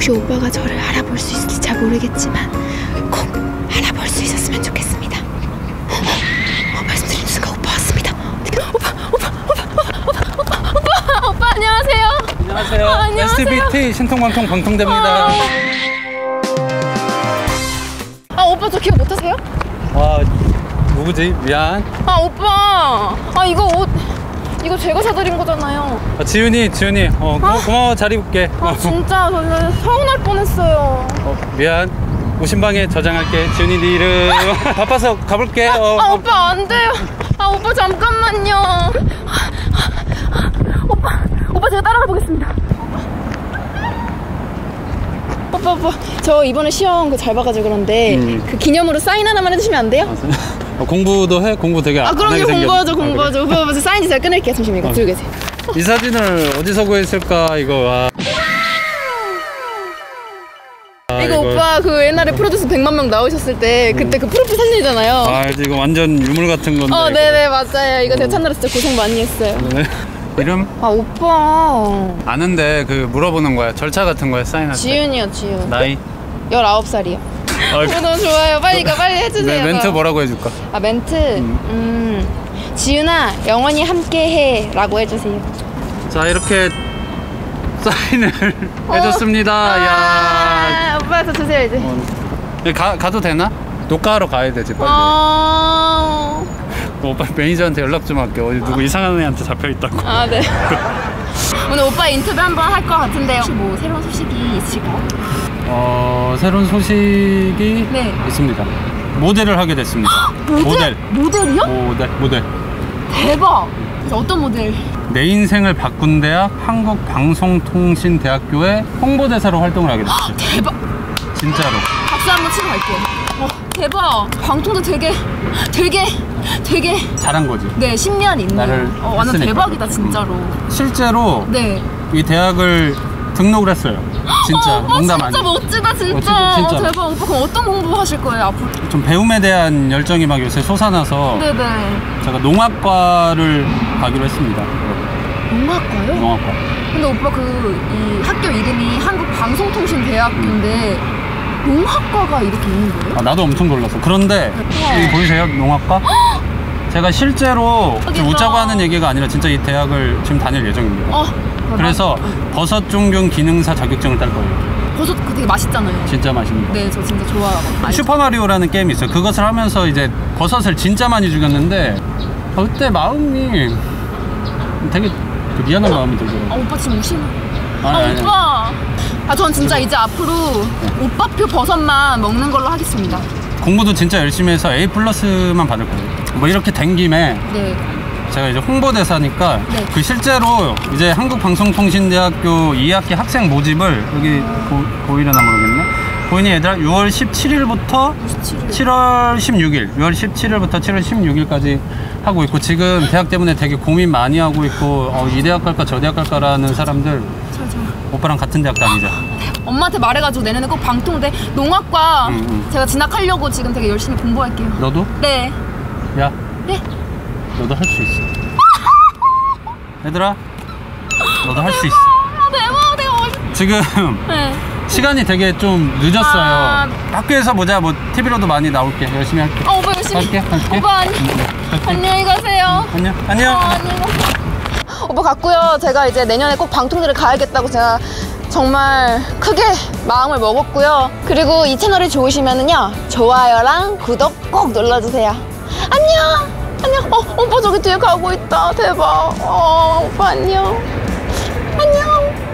혹시 오빠가 저를 알아볼 수 있을지 잘 모르겠지만 꼭 알아볼 수 있었으면 좋겠습니다. 말씀드린 순간 오빠 왔습니다. 오빠 안녕하세요. 안녕하세요. 안녕하세요. SBT 신통방통 방통대입니다. 오빠 저 기억 못하세요? 누구지? 미안. 오빠 이거 옷 이거 제가 사드린 거잖아요. 지윤이 고마워. 잘 입을게. 진짜 저는 서운할 뻔했어요. 미안. 오신방에 저장할게. 지윤이 네 이름. 바빠서 가볼게. 오빠 안 돼요. 오빠 잠깐만요. 오빠 제가 따라가 보겠습니다. 오빠 저 이번에 시험 잘 봐가지고 그런데 그 기념으로 사인 하나만 해주시면 안 돼요? 공부도 해? 공부 되게 안 하게 그럼요. 공부하죠. 그래? 오빠 사인지 제가 끊을게요. 잠시만 이거 들고 계세요. 이 사진을 어디서 구했을까 이거. 이거 오빠 그 옛날에 프로듀스 100만 명 나오셨을 때 그때 그 프로필 사진이잖아요. 이거 완전 유물 같은 건데. 네네 맞아요. 이거 제가 찾느라 진짜 고생 많이 했어요. 네. 이름? 오빠 아는데 그 물어보는 거야. 절차 같은 거야 사인할 때. 지윤이요. 지윤. 나이? 19살이요. 너무 좋아요. 빨리 해주세요. 네, 멘트 뭐라고 해줄까? 멘트? 지윤아 영원히 함께해 라고 해주세요. 자 이렇게 사인을 해줬습니다. 야. 오빠 저 주세요 이제. 가도 되나? 녹화하러 가야 되지 빨리. 오빠 매니저한테 연락 좀 할게. 어디 누구 이상한 애한테 잡혀있다고. 네. 오늘 오빠 인터뷰 한번 할 것 같은데요. 혹시 뭐 새로운 소식이 있을까요? 새로운 소식이 있습니다. 모델을 하게 됐습니다. 모델이요? 모델. 대박. 어떤 모델? 내 인생을 바꾼 대학 한국방송통신대학교의 홍보대사로 활동을 하게 됐어요. 대박. 진짜로. 박수 한번 치고 갈게요. 대박. 방통도 되게 잘한 거지. 네, 10년 있네요. 나를 완전 했으니까. 대박이다 진짜로. 실제로 네. 이 대학을 등록을 했어요. 진짜 농담 아니에요. 진짜 멋지다 진짜. 진짜. 대박. 오빠 그럼 어떤 공부 하실 거예요 앞으로? 좀 배움에 대한 열정이 막 요새 솟아나서 네네. 제가 농학과를 가기로 했습니다. 농학과요? 농학과. 근데 오빠 이 학교 이름이 한국방송통신대학교인데 농학과가 이렇게 있는 거예요? 나도 엄청 놀랐어. 그런데 여기 보이세요? 농학과? 제가 실제로 좀 웃자고 하는 얘기가 아니라 진짜 이 대학을 지금 다닐 예정입니다. 그래서 버섯 종균 기능사 자격증을 딸 거예요. 버섯 되게 맛있잖아요. 진짜 맛있는 거. 네, 저 진짜 좋아하거든요. 슈퍼마리오라는 게임이 있어요. 그것을 하면서 이제 버섯을 진짜 많이 죽였는데 그때 마음이 되게 미안한 마음이 들더라고요. 오빠 지금 우시나? 아니. 오빠. 전 진짜 이제 앞으로 오빠표 버섯만 먹는 걸로 하겠습니다. 공부도 진짜 열심히 해서 A+만 받을 거예요. 뭐 이렇게 된 김에 제가 이제 홍보대사니까 그 실제로 이제 한국방송통신대학교 2학기 학생 모집을 여기 보이려나 모르겠네. 보이니 얘들아 6월 17일부터 7월 16일 6월 17일부터 7월 16일까지 하고 있고 지금 대학 때문에 되게 고민 많이 하고 있고 이 대학 갈까 저 대학 갈까라는 사람들 오빠랑 같은 대학 다니자. 엄마한테 말해가지고 내년에 꼭 방통대 농학과 제가 진학하려고 지금 되게 열심히 공부할게요. 너도? 네. 야. 네? 너도 할 수 있어. 얘들아 너도 할 수 있어. 대박. 내가 지금 시간이 되게 좀 늦었어요. 학교에서 보자. 뭐 TV로도 많이 나올게. 열심히 할게. 오빠 열심히 갈게. 오빠 안녕히 가세요. 안녕. 오빠 갔고요. 제가 이제 내년에 꼭 방통대를 가야겠다고 제가 정말 크게 마음을 먹었고요. 그리고 이 채널이 좋으시면은요 좋아요랑 구독 꼭 눌러주세요. 안녕. 오빠 저기 뒤에 가고 있다. 대박. 오빠 안녕.